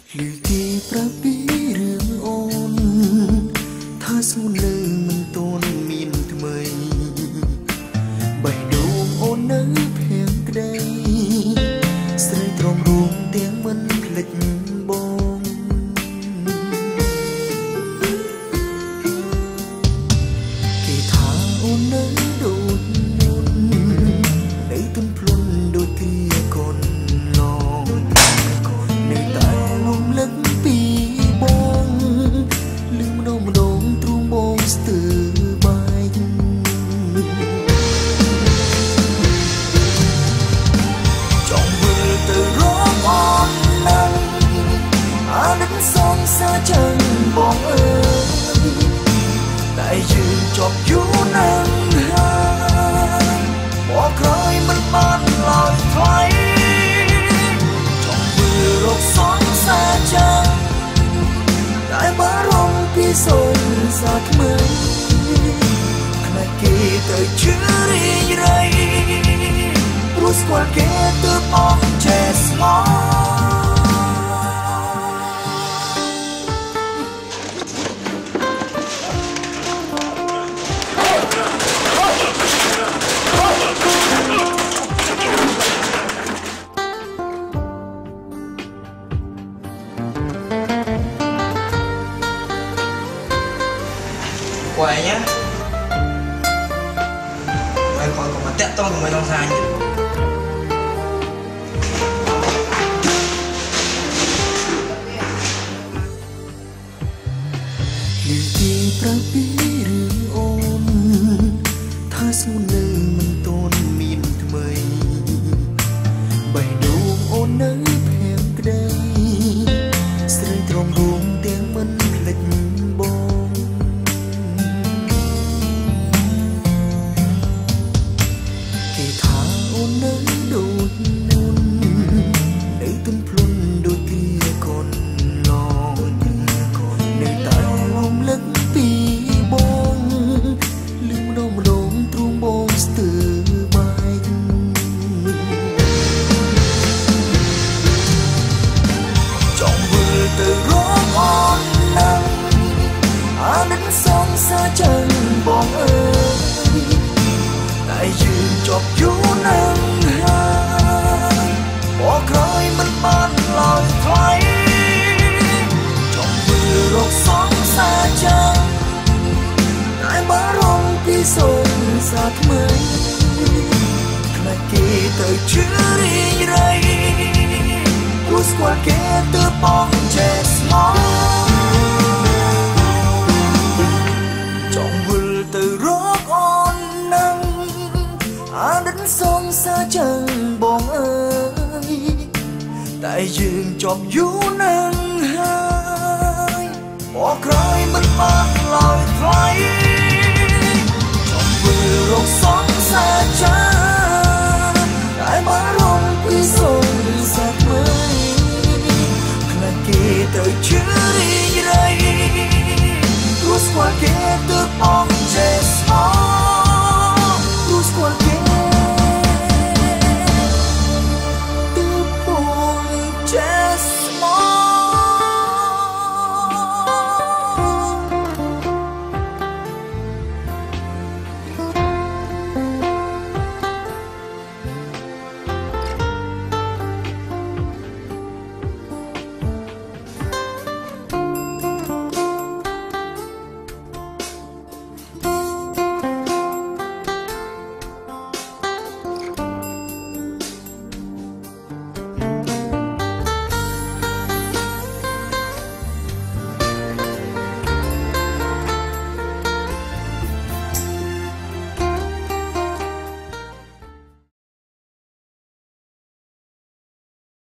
ឮទីប្រាពីរឿងអូនថាសួននៅមិនទាន់មានថ្មីបេះដូងអូននៅភាំងក្ដីស្រីទ្រាំរួមទាំងមិនភ្លេចបងគេថាអូននៅដូចមុននៅទន់ភ្លន់ដូចគ្រាកូនឡងនៅតែលំលឹកពីបងលឺម្ដងម្ដងទ្រូងបងស្ទើរបាយចង់វិលទៅរកអូននឹងអានិតសងសាចឹងបងអើយតែយើងជាប់យូរណាស់ហើយមកក្រោយមិនបានឡើយថ្លៃចង់វិលរកសងសាចឹងតែបារម្ភពីសូនសាថ្មីខ្លាចគេទៅជឿរីងរៃព្រោះស្គាល់គេទើបបងចេះស្មោះ quay nhá mày khỏi có mà tẹt to của mày trong sai nhỉ ឮទីប្រាពីរឿងអូនថាសួននៅមិនទាន់មានថ្មីបេះដូងអូននៅភាំងក្ដីស្រីទ្រាំរួមទាំងមិនភ្លេចបងគេថាអូននៅដូចមុននៅទន់ភ្លន់ដូចគ្រាកូនឡងនៅតែលំលឹកពីបងលឺម្ដងម្ដងទ្រូងបងស្ទើរបាយចង់វិលទៅរកអូននឹងអានិតសងសាចឹងបងអើយតែយើងជាប់យូរណាស់ហើយមកក្រោយមិនបានឡើយថ្លៃចង់វិលរកសងសាចឹងតែបារម្ភពីសូនសាថ្មីខ្លាចគេទៅជឿរីងរៃព្រោះស្គាល់គេទើបបងចេះស្មោះចង់វិលទៅរកអូននឹងអានិតសងសាចឹងបងអើយតែយើងជាប់យូរណាស់ហើយមកក្រោយមិនបានឡើយថ្លៃចង់វិលរកសងសាចឹងតែបារម្ភពីសូនសាថ្មីខ្លាចគេទៅជឿ